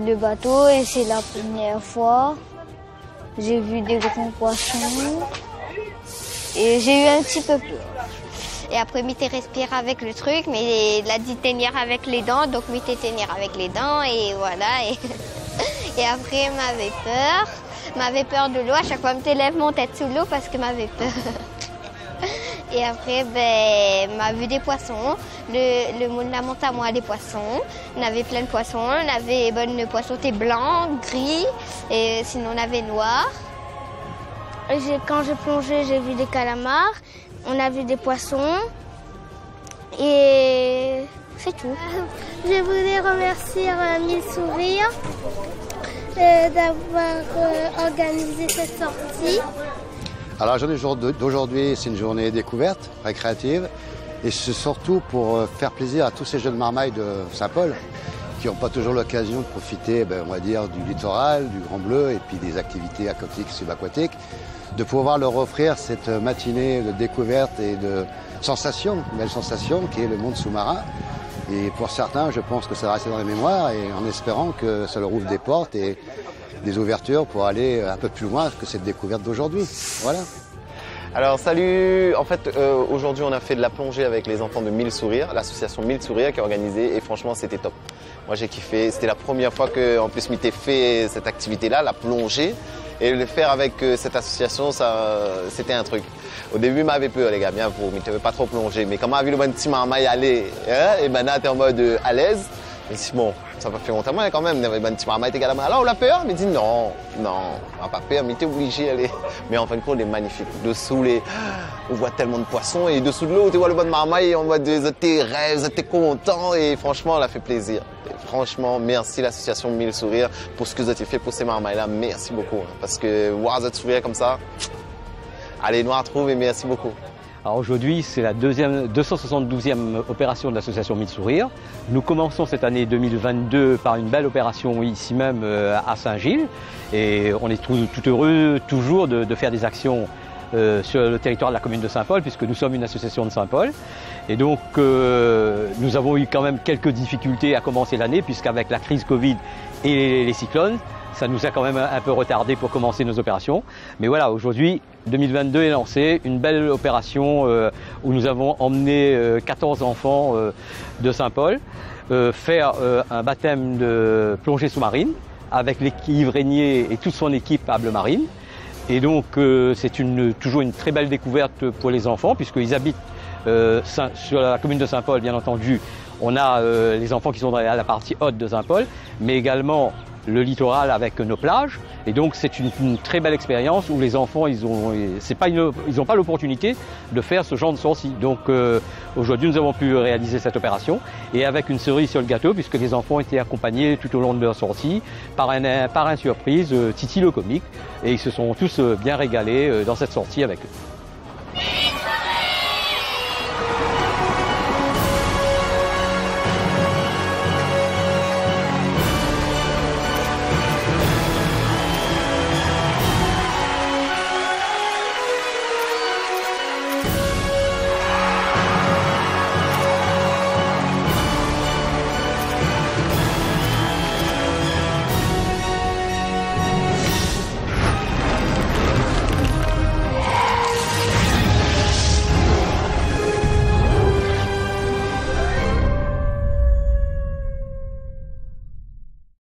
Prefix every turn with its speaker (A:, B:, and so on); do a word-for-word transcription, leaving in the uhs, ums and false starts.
A: le bateau et c'est la première fois. J'ai vu des grands poissons et j'ai eu un petit peu peur.
B: Et après, m'était respire avec le truc, mais il a dit tenir avec les dents, donc m'était tenir avec les dents et voilà. Et, et après, m'avait peur, m'avait peur de l'eau. À chaque fois, me lève mon tête sous l'eau parce que m'avait peur. Et après, ben, m'a vu des poissons. Le, le monde la monte à moi des poissons. On avait plein de poissons. On avait ben, le poisson était blanc, gris, et sinon on avait noir.
A: Quand j'ai plongé, j'ai vu des calamars. On a vu des poissons. Et c'est tout.
C: Je voulais remercier euh, Mille Sourires euh, d'avoir euh, organisé cette sortie.
D: Alors la journée d'aujourd'hui, c'est une journée découverte, récréative, et c'est surtout pour faire plaisir à tous ces jeunes marmailles de Saint-Paul qui n'ont pas toujours l'occasion de profiter, ben, on va dire, du littoral, du Grand Bleu et puis des activités aquatiques, subaquatiques, de pouvoir leur offrir cette matinée de découverte et de sensation, une belle sensation qui est le monde sous-marin. Et pour certains, je pense que ça va rester dans les mémoires et en espérant que ça leur ouvre des portes et des ouvertures pour aller un peu plus loin que cette découverte d'aujourd'hui. Voilà.
E: Alors salut, en fait euh, aujourd'hui on a fait de la plongée avec les enfants de Mille Sourires, l'association Mille Sourires qui a organisé et franchement c'était top. Moi j'ai kiffé, c'était la première fois que en plus m'était fait cette activité-là, la plongée, et le faire avec euh, cette association, ça c'était un truc. Au début m'avait peur les gars, bien vous, mais tu veux pas trop plonger, mais quand on a vu le bon petit marmaille aller, hein, et maintenant t'es en mode euh, à l'aise. Mais si bon, ça va faire longtemps quand même, il y avait un petit marmaille, t'es gamin. Alors on l'a peur, mais dit non, non, on n'a pas peur, mais t'es obligé d'aller. Mais en fin de compte, il est magnifique. Dessous, les... on voit tellement de poissons et dessous de l'eau, tu vois le bon marmaille, on voit des tes rêves, t'es content et franchement, on a fait plaisir. Et franchement, merci l'association Mille Sourires pour ce que vous avez fait pour ces marmailles-là. Merci beaucoup. Hein, parce que voir votre sourire comme ça, allez, noir trouve et merci beaucoup.
F: Alors aujourd'hui, c'est la deuxième, deux cent soixante-douzième opération de l'association Mille Sourires. Nous commençons cette année deux mille vingt-deux par une belle opération ici même à Saint-Gilles. Et on est tout, tout heureux toujours de, de faire des actions euh, sur le territoire de la commune de Saint-Paul, puisque nous sommes une association de Saint-Paul. Et donc, euh, nous avons eu quand même quelques difficultés à commencer l'année, puisqu'avec la crise Covid et les, les cyclones, ça nous a quand même un peu retardé pour commencer nos opérations. Mais voilà, aujourd'hui, deux mille vingt-deux est lancé, une belle opération euh, où nous avons emmené euh, quatorze enfants euh, de Saint-Paul euh, faire euh, un baptême de plongée sous-marine avec l'équipe Régnier et toute son équipe à Bleu Marine. Et donc, euh, c'est une, toujours une très belle découverte pour les enfants puisqu'ils habitent euh, sur la commune de Saint-Paul, bien entendu. On a euh, les enfants qui sont dans la partie haute de Saint-Paul, mais également le littoral avec nos plages. Et donc c'est une, une très belle expérience où les enfants ils ont c'est pas une, ils n'ont pas l'opportunité de faire ce genre de sortie. Donc euh, aujourd'hui nous avons pu réaliser cette opération et avec une cerise sur le gâteau puisque les enfants étaient accompagnés tout au long de leur sortie par un par un surprise euh, Titi le comique et ils se sont tous euh, bien régalés euh, dans cette sortie avec eux.